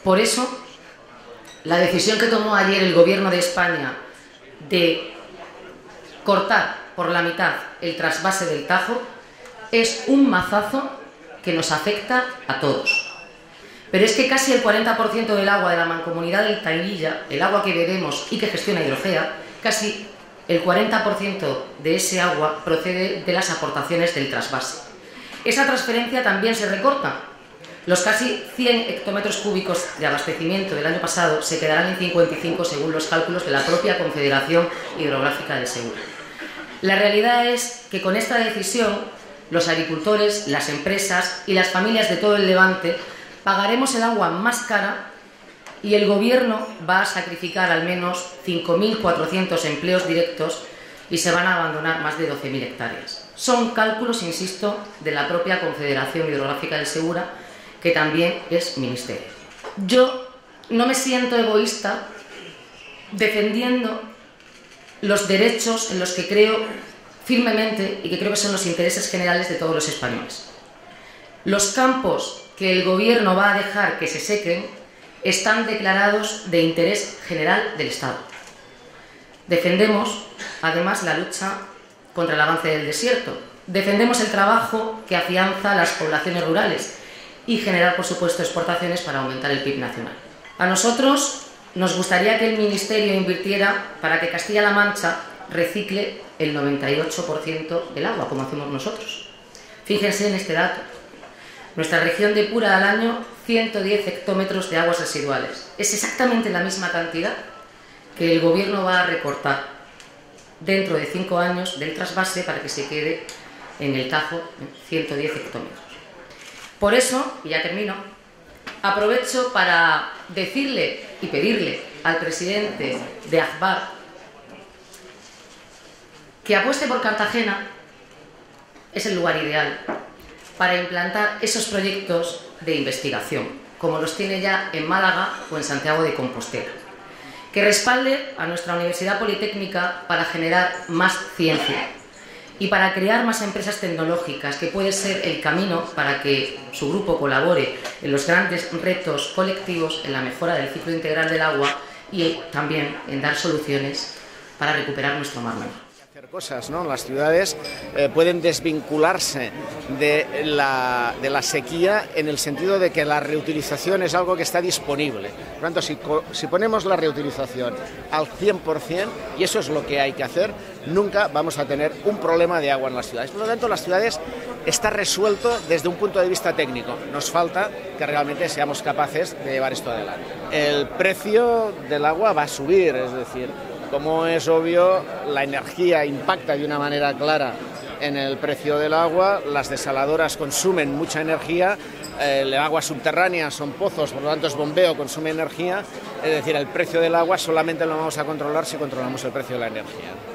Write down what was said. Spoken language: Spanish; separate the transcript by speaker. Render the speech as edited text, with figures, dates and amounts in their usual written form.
Speaker 1: Por eso, la decisión que tomó ayer el Gobierno de España de cortar por la mitad el trasvase del Tajo es un mazazo que nos afecta a todos. Pero es que casi el 40% del agua de la Mancomunidad del Taililla, el agua que bebemos y que gestiona Hidrogea, casi el 40% de ese agua procede de las aportaciones del trasvase. Esa transferencia también se recorta. Los casi 100 hectómetros cúbicos de abastecimiento del año pasado se quedarán en 55 según los cálculos de la propia Confederación Hidrográfica del Segura. La realidad es que con esta decisión los agricultores, las empresas y las familias de todo el Levante pagaremos el agua más cara y el Gobierno va a sacrificar al menos 5.400 empleos directos y se van a abandonar más de 12.000 hectáreas. Son cálculos, insisto, de la propia Confederación Hidrográfica del Segura, que también es ministerio. Yo no me siento egoísta defendiendo los derechos en los que creo firmemente y que creo que son los intereses generales de todos los españoles. Los campos que el Gobierno va a dejar que se sequen están declarados de interés general del Estado. Defendemos, además, la lucha contra el avance del desierto. Defendemos el trabajo que afianza las poblaciones rurales y generar, por supuesto, exportaciones para aumentar el PIB nacional. A nosotros nos gustaría que el Ministerio invirtiera para que Castilla-La Mancha recicle el 98% del agua, como hacemos nosotros. Fíjense en este dato. Nuestra región depura al año 110 hectómetros de aguas residuales. Es exactamente la misma cantidad que el Gobierno va a recortar dentro de 5 años del trasvase para que se quede en el Tajo 110 hectómetros. Por eso, y ya termino, aprovecho para decirle y pedirle al presidente de ACBAR que apueste por Cartagena. Es el lugar ideal para implantar esos proyectos de investigación, como los tiene ya en Málaga o en Santiago de Compostela. Que respalde a nuestra Universidad Politécnica para generar más ciencia y para crear más empresas tecnológicas, que puede ser el camino para que su grupo colabore en los grandes retos colectivos, en la mejora del ciclo integral del agua y también en dar soluciones para recuperar nuestro mar menor.
Speaker 2: Cosas, ¿no? Las ciudades pueden desvincularse de la sequía en el sentido de que la reutilización es algo que está disponible. Por lo tanto, si ponemos la reutilización al 100%, y eso es lo que hay que hacer, nunca vamos a tener un problema de agua en las ciudades. Por lo tanto, las ciudades está resuelto desde un punto de vista técnico. Nos falta que realmente seamos capaces de llevar esto adelante. El precio del agua va a subir, es decir, como es obvio, la energía impacta de una manera clara en el precio del agua, las desaladoras consumen mucha energía, el agua subterránea son pozos, por lo tanto es bombeo, consume energía, es decir, el precio del agua solamente lo vamos a controlar si controlamos el precio de la energía.